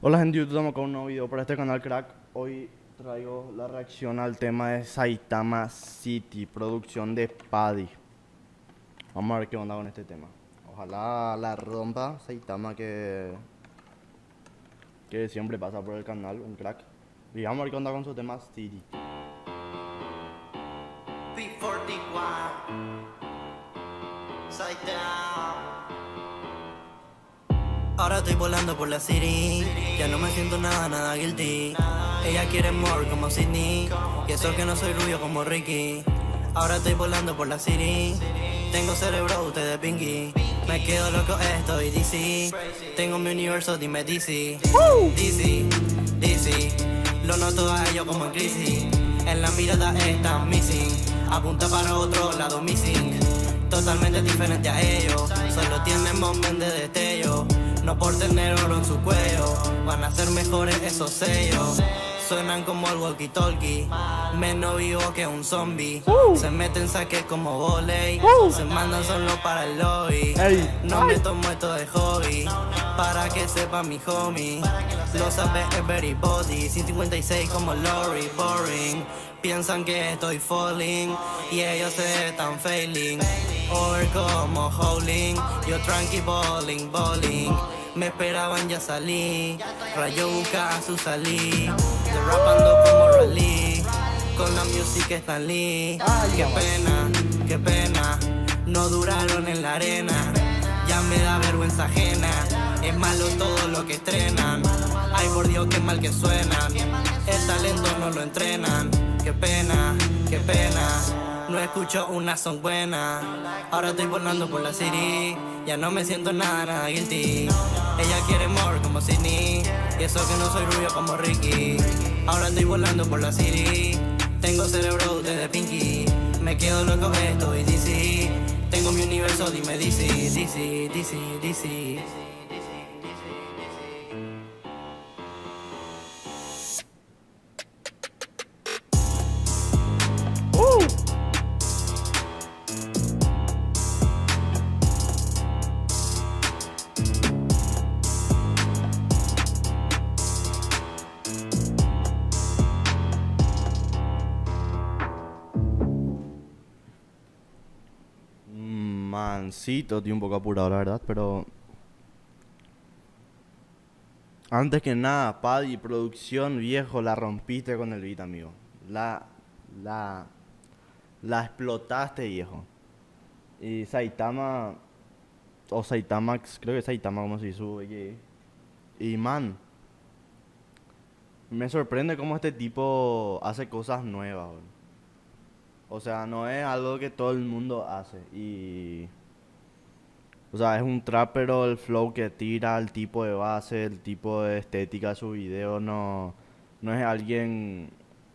Hola gente de YouTube, estamos con un nuevo video para este canal crack. Hoy traigo la reacción al tema de Saitama City, producción de Paddy. Vamos a ver qué onda con este tema. Ojalá la rompa Saitama que siempre pasa por el canal, un crack. Y vamos a ver qué onda con su tema City. P41 Saitama. Ahora estoy volando por la city, ya no me siento nada guilty. Ella quiere more como Sydney, y eso que no soy rubio como Ricky. Ahora estoy volando por la city, tengo cerebro, ustedes Pinky. Me quedo loco, estoy DC. Tengo mi universo, dime DC. DC, lo noto a ellos como en crisis. En la mirada está missing, apunta para otro lado missing. Totalmente diferente a ellos, solo tienen momentos de destello. No por tener oro en su cuello, van a ser mejores esos sellos. Suenan como el walkie-talkie, menos vivo que un zombie. Se meten saques como voley, se mandan solo para el lobby. No me tomo esto de hobby, para que sepa mi homie. Lo sabe everybody, 156 como Lori, boring. Piensan que estoy falling, y ellos se están failing. Over como howling, yo tranqui bowling. Me esperaban, ya salí, Rayo busca a su salí. Derrapando como rally, con la music Stan Lee. Qué pena, no duraron en la arena. Ya me da vergüenza ajena, es malo todo lo que estrenan. Ay por Dios, qué mal que suenan, el talento no lo entrenan. Qué pena, no escucho una son buena. Ahora estoy volando por la city, ya no me siento nada guilty. Ella quiere more como Sydney, y eso que no soy rubio como Ricky. Ahora estoy volando por la city, tengo cerebro desde Pinky. Me quedo loco, estoy DC. Tengo mi universo, dime DC. Mancito, estoy un poco apurado la verdad, pero antes que nada, Paddy, producción viejo, la rompiste con el beat, amigo. La explotaste, viejo. Y Saitama, o Saitamax, creo que es Saitama como se sube. Y man, me sorprende cómo este tipo hace cosas nuevas, bro. O sea, no es algo que todo el mundo hace. O sea, es un trap, pero el flow que tira, el tipo de base, el tipo de estética de su video, no es alguien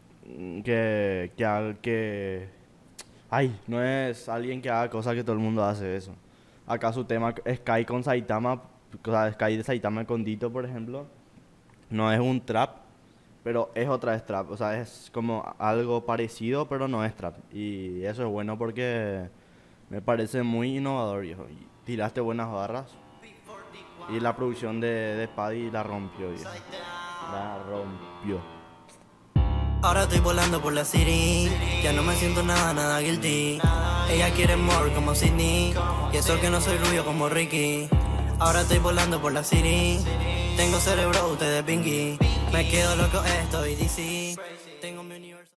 Ay, no es alguien que haga cosas que todo el mundo hace eso. Acá su tema Sky con Saitama, o sea, Sky de Saitama con Dito, por ejemplo, no es un trap, pero es otra vez trap. O sea, es como algo parecido, pero no es trap. Y eso es bueno porque me parece muy innovador, viejo. Y tiraste buenas barras. Y la producción de Paddy la rompió, viejo. La rompió. Ahora estoy volando por la city, ya no me siento nada guilty. Ella quiere more como Sydney, y eso que no soy rubio como Ricky. Ahora estoy volando por la city, tengo cerebro, ustedes Pinky. Me quedo loco, estoy DC. Tengo mi universo.